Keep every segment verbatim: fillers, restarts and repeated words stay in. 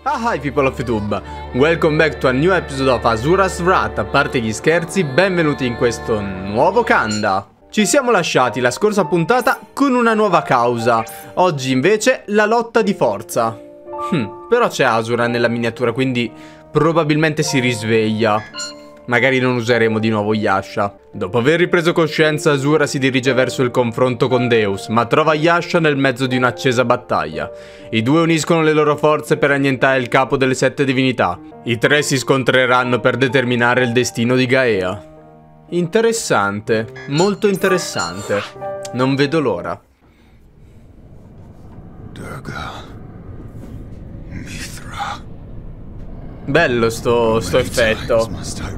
Ah, hi people of YouTube, welcome back to a new episode of Asura's Wrath. A parte gli scherzi, benvenuti in questo nuovo Kanda. Ci siamo lasciati la scorsa puntata con una nuova causa. Oggi invece la lotta di forza. Hm, però c'è Asura nella miniatura, quindi probabilmente si risveglia. Magari non useremo di nuovo Yasha. Dopo aver ripreso coscienza, Asura si dirige verso il confronto con Deus, ma trova Yasha nel mezzo di un'accesa battaglia. I due uniscono le loro forze per annientare il capo delle sette divinità. I tre si scontreranno per determinare il destino di Gaea. Interessante, molto interessante. Non vedo l'ora. Durga, Mithra. Bello sto, sto effetto.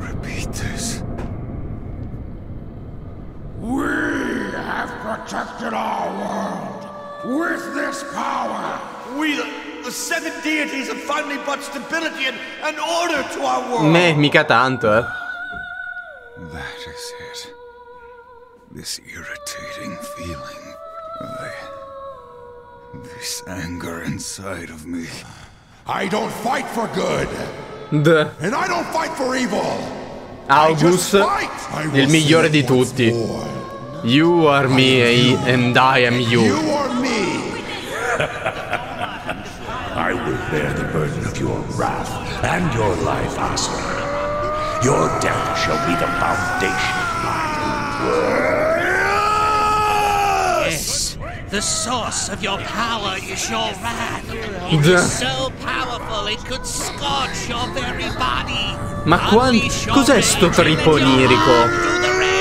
We have protected our world with this power. We, the, the seven deities, have finally brought stability and, and order to our world. Meh, mica tanto, eh. That is it. This irritating feeling. I... This anger inside of me. I don't fight for good. D. And I don't fight for evil. August, il migliore di tutti. You are me and I am you. You are me. I will bear the burden of your wrath and your life, Asura. Your death shall be the foundation of my world. Yes, the source of your power is your wrath. It is so powerful it could scorch your very body. Ma cos'è sto trippo onirico?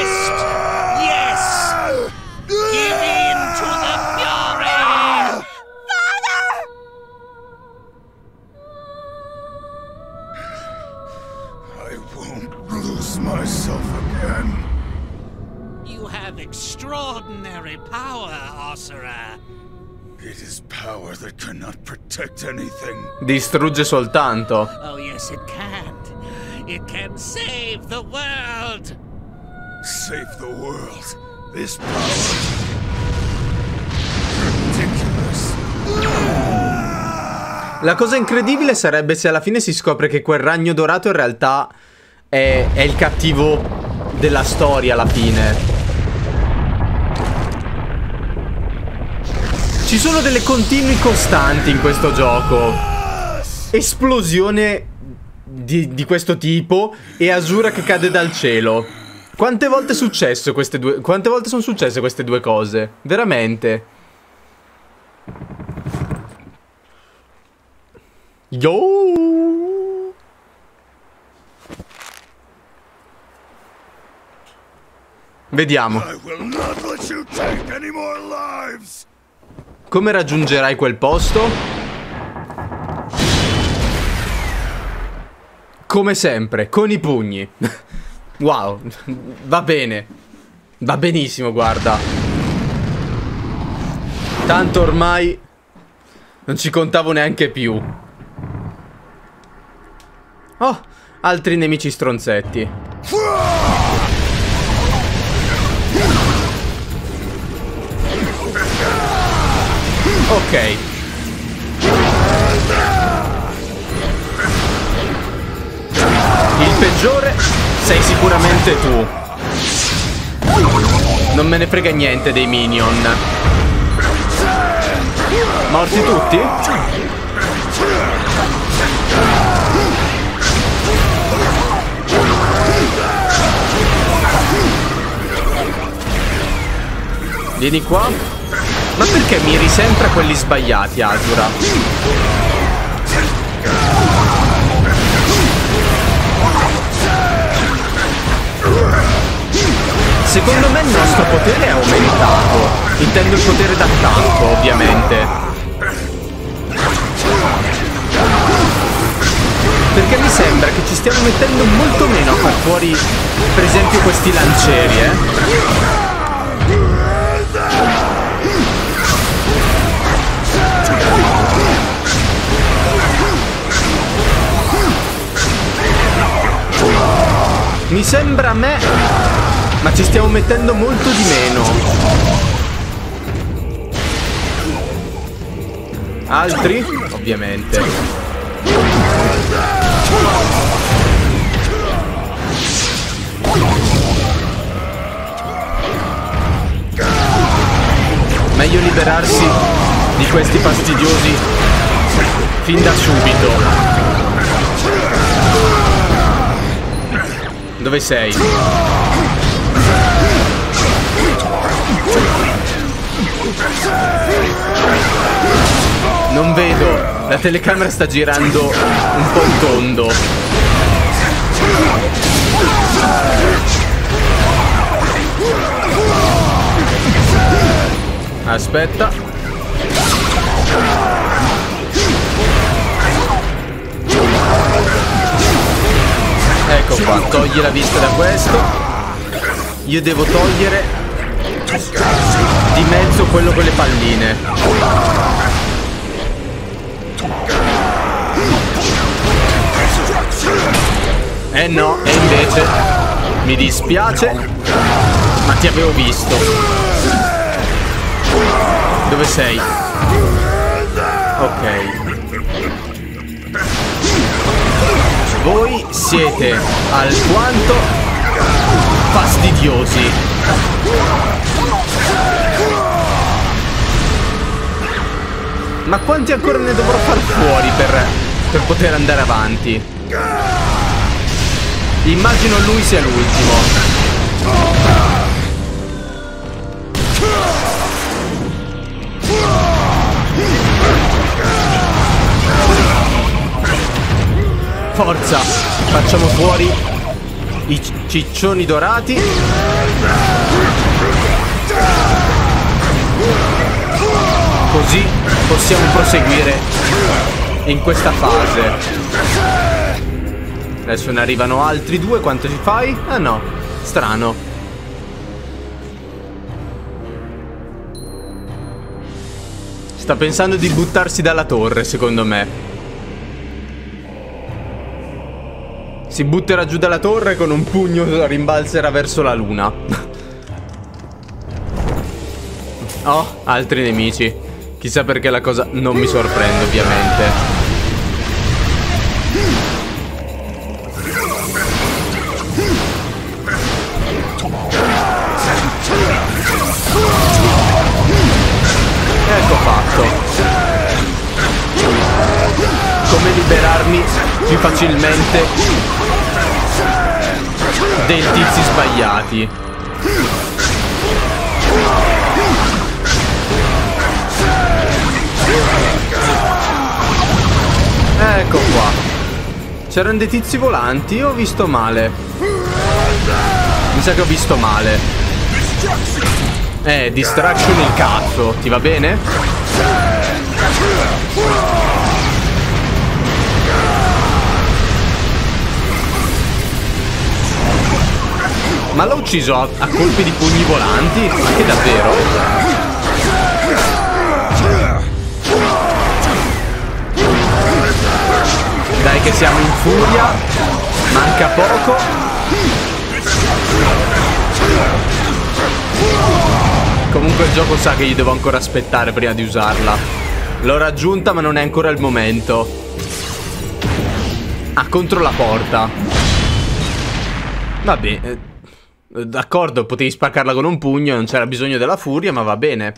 Myself again. You have extraordinary power, Asura. It is power that cannot protect anything. Distrugge soltanto. Oh yes, it can. It can save the world. Save the world. This power. Ridiculous. La cosa incredibile sarebbe se alla fine si scopre che quel ragno dorato in realtà È, è il cattivo della storia alla fine. Ci sono delle continui costanti in questo gioco. Esplosione di, di questo tipo e Asura che cade dal cielo. Quante volte è successo queste due... Quante volte sono successe queste due cose? Veramente. Yo! Vediamo. Come raggiungerai quel posto? Come sempre, con i pugni. Wow, va bene. Va benissimo, guarda. Tanto ormai non ci contavo neanche più. Oh, altri nemici stronzetti. Ok. Il peggiore sei sicuramente tu. Non me ne frega niente dei minion. Morti tutti? Vieni qua. Ma perché miri sempre a quelli sbagliati, Asura? Secondo me il nostro potere è aumentato. Intendo il potere d'attacco, ovviamente. Perché mi sembra che ci stiamo mettendo molto meno a far fuori, per esempio, questi lancieri, eh? Mi sembra a me, ma ci stiamo mettendo molto di meno. Altri? Ovviamente. Meglio liberarsi di questi fastidiosi fin da subito. Dove sei? Non vedo. La telecamera sta girando un po' in tondo. Aspetta. Ecco qua, togli la vista da questo. Io devo togliere di mezzo quello con le palline. Eh no, e invece mi dispiace, ma ti avevo visto. Dove sei? Ok. Voi siete alquanto fastidiosi. Ma quanti ancora ne dovrò far fuori per, per poter andare avanti? Immagino lui sia l'ultimo. Forza, facciamo fuori i ciccioni dorati. Così possiamo proseguire in questa fase. Adesso ne arrivano altri due. Quanto ci fai? Ah no, strano. Sta pensando di buttarsi dalla torre, secondo me. Si butterà giù dalla torre con un pugno, rimbalzerà verso la luna. Oh, altri nemici. Chissà perché la cosa non mi sorprende, ovviamente. Ecco fatto. Come liberarmi più facilmente dei tizi sbagliati. Ecco qua. C'erano dei tizi volanti o ho visto male? Mi sa che ho visto male. Eh, distraction il cazzo. Ti va bene? Ma l'ho ucciso a, a colpi di pugni volanti? Ma che davvero? Dai che siamo in furia. Manca poco. Comunque il gioco sa che io devo ancora aspettare prima di usarla. L'ho raggiunta ma non è ancora il momento. Ah, contro la porta. Vabbè. D'accordo, potevi spaccarla con un pugno, non c'era bisogno della furia, ma va bene.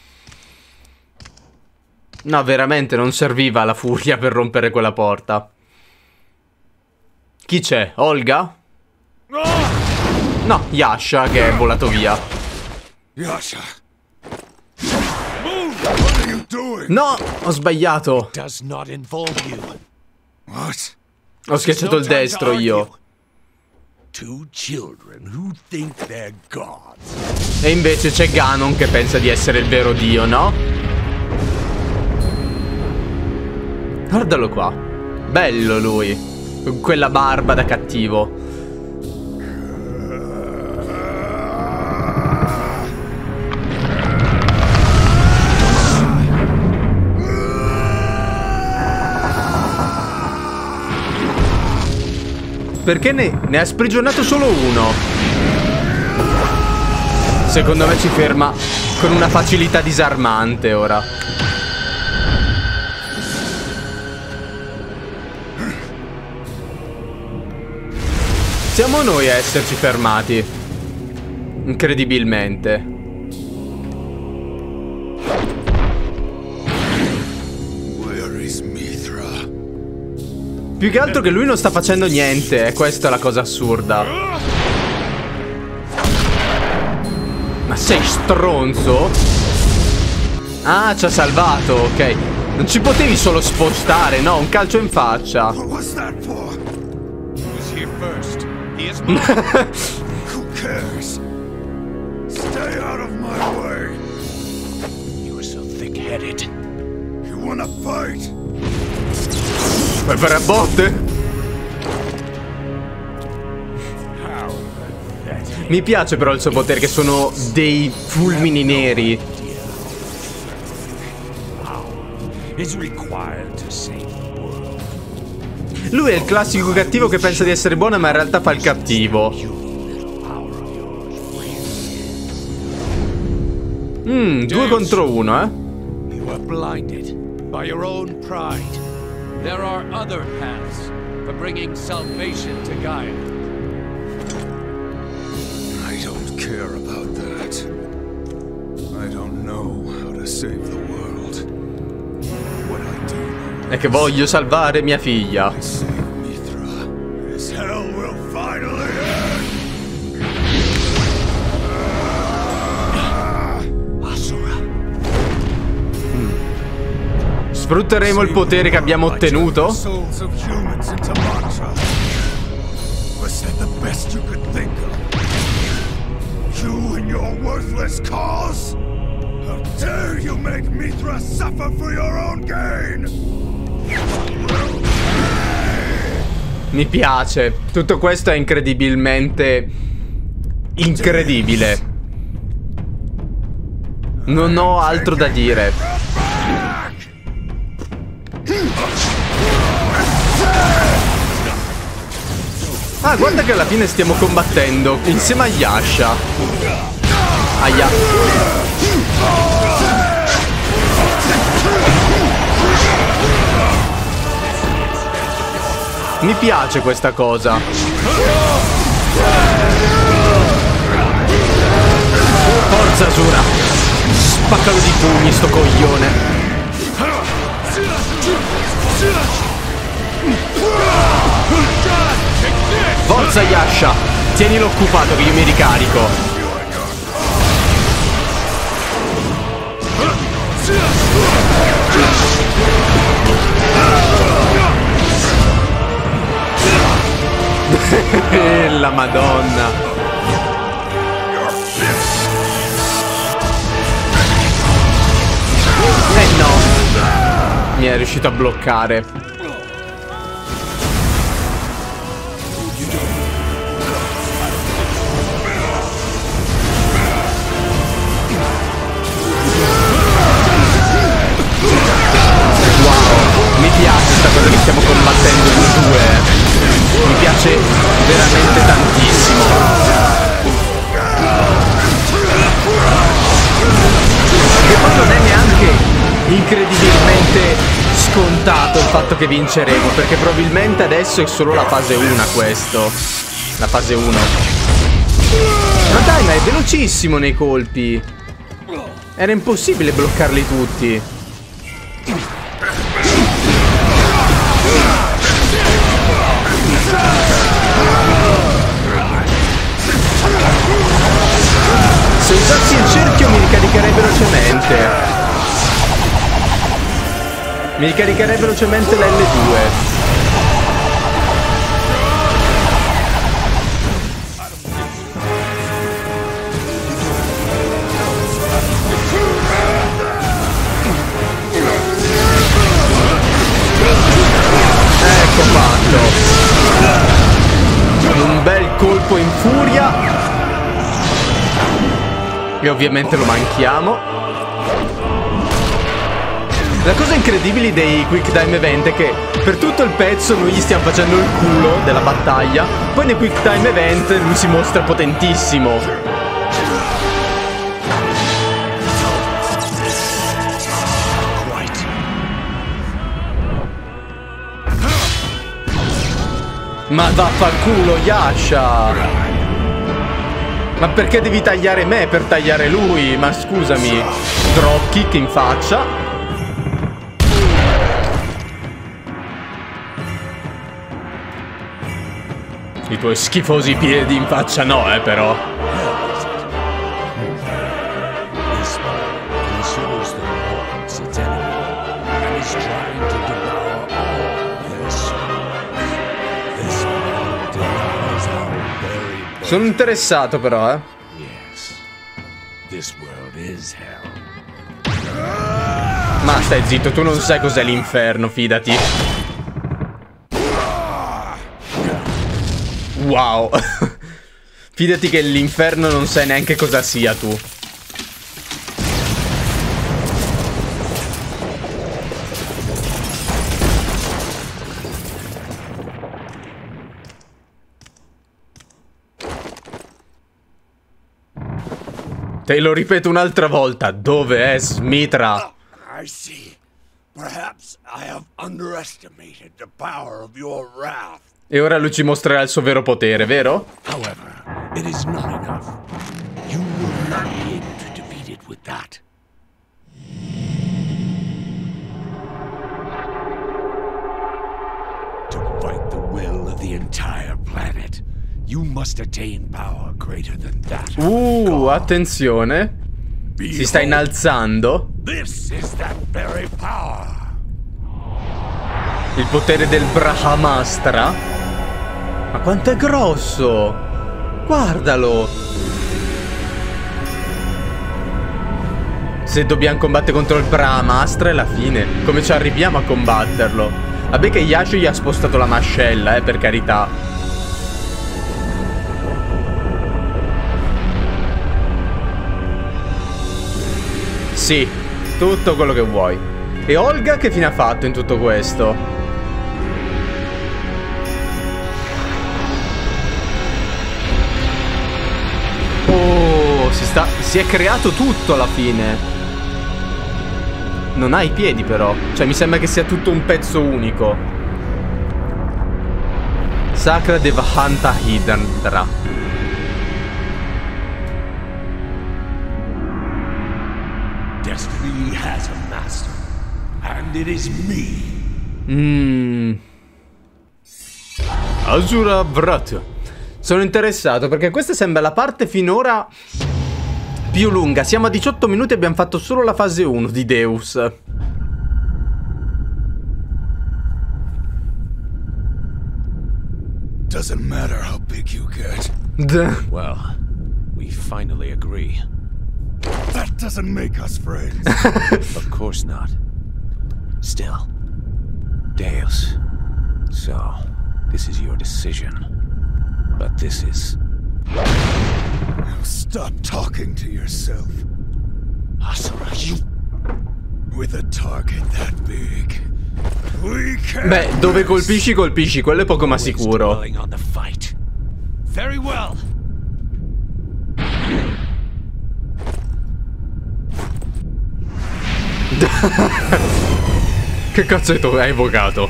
No, veramente non serviva la furia per rompere quella porta. Chi c'è? Olga? No, Yasha che è volato via. Yasha. Move! What are you doing? No, ho sbagliato. Does not involve you. What? Ho schiacciato il destro io. Two children who think they're gods. E invece c'è Ganon che pensa di essere il vero dio, no? Guardalo qua. Bello lui. Con quella barba da cattivo. Perché ne, ne ha sprigionato solo uno? Secondo me ci ferma con una facilità disarmante ora. Siamo noi a esserci fermati. Incredibilmente. Where is Mithra? Più che altro che lui non sta facendo niente. E questa è la cosa assurda. Ma sei stronzo? Ah, ci ha salvato, ok. Non ci potevi solo spostare, no? Un calcio in faccia. What was that for? He was here first. He is mine. Who cares? Stay out of my way. You are so thick-headed. You wanna fight? Vai per a botte? Mi piace però il suo potere, che sono dei fulmini neri. Is required to save the world. Lui è il classico cattivo che pensa di essere buono ma in realtà fa il cattivo. Mmm, due contro uno, eh. You are blinded by your own pride. There are other paths for bringing salvation to Gaia. I don't care about that. I don't know how to save the world. What I do know È che voglio salvare mia figlia. is save Mithra. This hell will finally end. Asura. Sfrutteremo il potere che abbiamo ottenuto? The souls of humans into mantra. Was that the best you could think of? You and your worthless cause? How dare you make Mithra suffer for your own gain? Mi piace. Tutto questo è incredibilmente incredibile. Non ho altro da dire. Ah, guarda che alla fine stiamo combattendo insieme a Yasha. Aia. Mi piace questa cosa. Forza Asura. Spaccalo di pugni sto coglione. Forza Yasha. Tienilo occupato che io mi ricarico. La Madonna. Eh no. Mi è riuscito a bloccare. Wow, mi piace questa cosa che stiamo combattendo in due. Mi piace veramente tantissimo. Che poi non è neanche incredibilmente scontato il fatto che vinceremo, perché probabilmente adesso è solo la fase uno questo. La fase uno. Ma dai, ma è velocissimo nei colpi. Era impossibile bloccarli tutti. Se usassi il cerchio mi ricaricherei velocemente. Mi ricaricherei velocemente l'L due. Ecco fatto. Un bel colpo in furia. E ovviamente lo manchiamo. La cosa incredibile dei Quick Time Event è che per tutto il pezzo noi gli stiamo facendo il culo della battaglia. Poi nei Quick Time Event lui si mostra potentissimo. Ma vaffanculo, Yasha! Ma perché devi tagliare me per tagliare lui? Ma scusami. Drop kick in faccia. I tuoi schifosi piedi in faccia no, eh, però. Sono interessato però, eh. Ma stai zitto, tu non sai cos'è l'inferno, fidati. Wow. Fidati che l'inferno non sai neanche cosa sia tu. Te lo ripeto un'altra volta, dove è Smithra? I see. Perhaps I have underestimated the power of your wrath. E ora lui ci mostrerà il suo vero potere, vero? However, it is not enough. You will not be able to defeat it with that. To fight the will of the entire planet, you must attain power greater than that. Uh, attenzione. Si sta innalzando. This is that very power. Il potere del Brahmastra. Ma quanto è grosso! Guardalo! Se dobbiamo combattere contro il Brahmastra è la fine. Come ci arriviamo a combatterlo? Vabbè che Yasha gli ha spostato la mascella, eh, per carità. Sì, tutto quello che vuoi. E Olga che fine ha fatto in tutto questo? Oh, si sta... si è creato tutto alla fine. Non ha i piedi però. Cioè mi sembra che sia tutto un pezzo unico. Sacra Devahanta Hidandra. Destiny has a master, and it is me. Mmm. Asura Vrat. Sono interessato perché questa sembra la parte finora più lunga. Siamo a diciotto minuti e abbiamo fatto solo la fase uno di Deus. Doesn't matter how big you get. D Well, we finally agree. That doesn't make us friends. Of course not. Still, Deus. So, this is your decision. But this is... Now stop talking to yourself. Asura, you... With a target that big, we can't. Beh, dove colpisci, colpisci. Quello è poco ma sicuro. dwelling on the fight. Very well. Che cazzo hai evocato?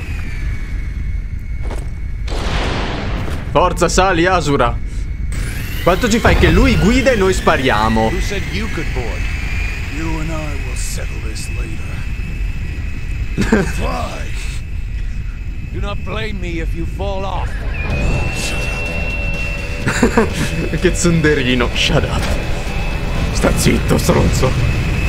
Forza, sali, Asura. Quanto ci fai che lui guida e noi spariamo? Who said you could board? You and I will settle this later. Fly. Do not blame me if you fall off. Che zunderino. Shut up. Sta zitto, stronzo.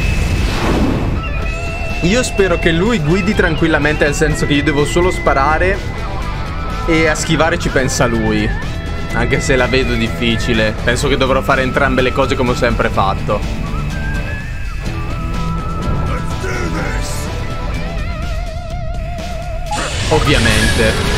Io spero che lui guidi tranquillamente, nel senso che io devo solo sparare e a schivare ci pensa lui. Anche se la vedo difficile. Penso che dovrò fare entrambe le cose come ho sempre fatto. Let's do this. Ovviamente.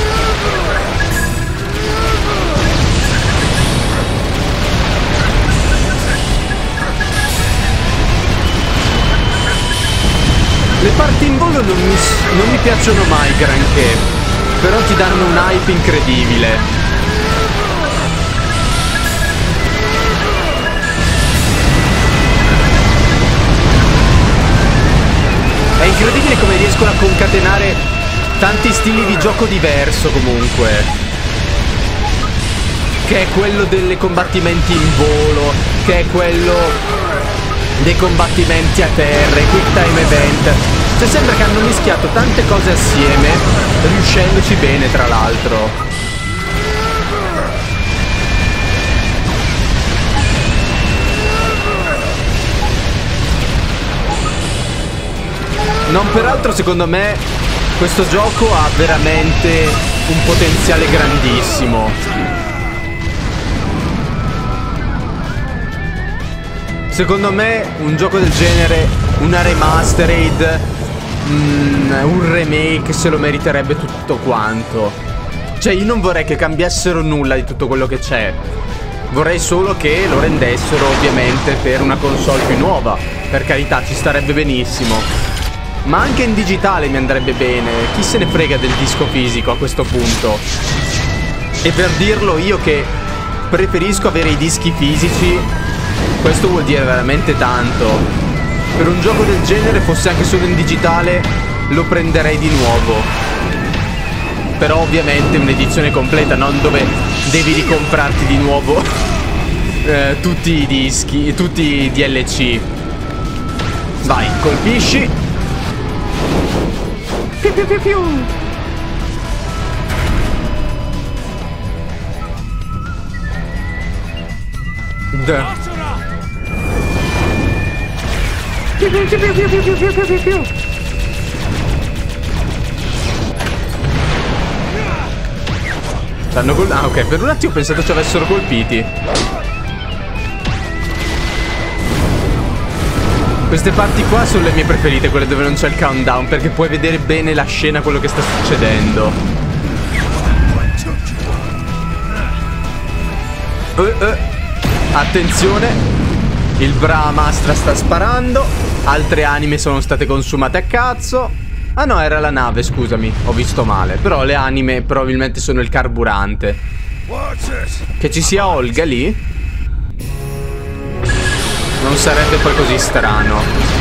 Le parti in volo non mi, non mi piacciono mai granché, però ti danno un hype incredibile. È incredibile come riescono a concatenare tanti stili di gioco diverso comunque. che è quello dei combattimenti in volo, che è quello dei combattimenti a terra, i quick time event. Cioè sembra che hanno mischiato tante cose assieme, riuscendoci bene tra l'altro. Non peraltro secondo me questo gioco ha veramente un potenziale grandissimo. Secondo me un gioco del genere, una remastered, mm, un remake se lo meriterebbe tutto quanto. Cioè io non vorrei che cambiassero nulla di tutto quello che c'è. Vorrei solo che lo rendessero ovviamente per una console più nuova. Per carità, ci starebbe benissimo. Ma anche in digitale mi andrebbe bene. Chi se ne frega del disco fisico a questo punto? E per dirlo io che preferisco avere i dischi fisici, questo vuol dire veramente tanto. Per un gioco del genere, fosse anche solo in digitale, lo prenderei di nuovo. Però ovviamente un'edizione completa, non dove devi ricomprarti di nuovo eh, tutti i dischi, tutti i D L C. Vai, colpisci. Piu piu piu piu. Da. Piu piu piu piu piu piu piu piu piu. Stanno col... Ah ok, per un attimo ho pensato ci avessero colpiti. Queste parti qua sono le mie preferite, quelle dove non c'è il countdown, perché puoi vedere bene la scena, quello che sta succedendo. Uh, uh. Attenzione, il Brahmastra sta sparando, altre anime sono state consumate a cazzo. Ah no, era la nave, scusami, ho visto male. Però le anime probabilmente sono il carburante. Che ci sia Olga lì non sarebbe poi così strano.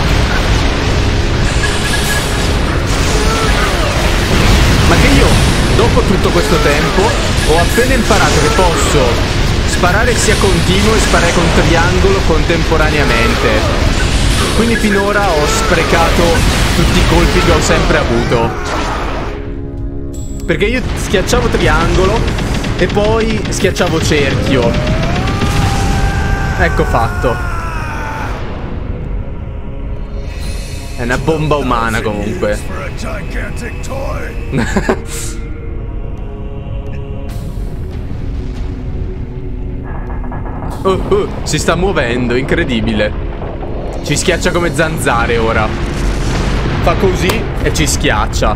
Ma che io, dopo tutto questo tempo, ho appena imparato che posso sparare sia continuo e sparare con triangolo contemporaneamente. Quindi finora ho sprecato tutti i colpi che ho sempre avuto. Perché io schiacciavo triangolo e poi schiacciavo cerchio. Ecco fatto. È una bomba umana comunque. uh, uh, si sta muovendo, incredibile. Ci schiaccia come zanzare ora. Fa così e ci schiaccia.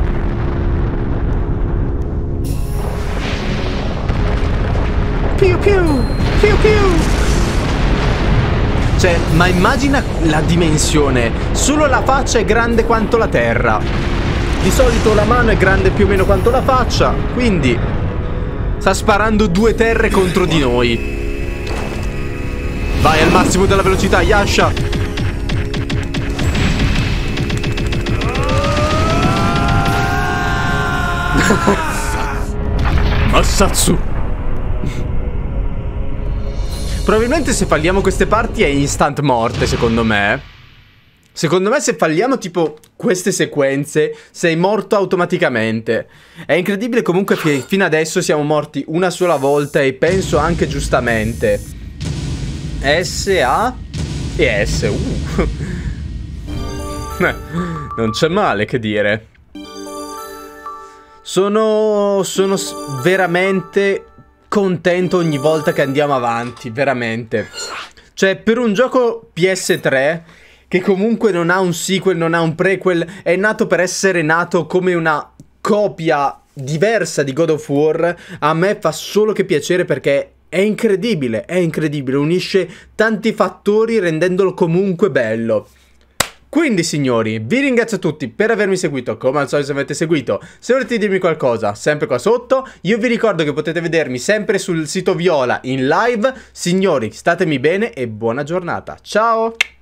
Piu piu, piu piu. Cioè, ma immagina la dimensione. Solo la faccia è grande quanto la terra. Di solito la mano è grande più o meno quanto la faccia. Quindi sta sparando due terre contro di noi. Vai al massimo della velocità, Yasha. Massatsu. Probabilmente se falliamo queste parti è instant morte, secondo me. Secondo me se falliamo tipo queste sequenze, sei morto automaticamente. È incredibile comunque che fino adesso siamo morti una sola volta e penso anche giustamente. S, A e S. Uh. Non c'è male, che dire. Sono... sono veramente... contento ogni volta che andiamo avanti, veramente. Cioè, per un gioco P S tre che comunque non ha un sequel, non ha un prequel, è nato per essere nato come una copia diversa di God of War, a me fa solo che piacere perché è incredibile, è incredibile, unisce tanti fattori rendendolo comunque bello. Quindi signori, vi ringrazio tutti per avermi seguito, come al solito se avete seguito. Se volete dirmi qualcosa, sempre qua sotto. Io vi ricordo che potete vedermi sempre sul sito Viola in live. Signori, statemi bene e buona giornata. Ciao!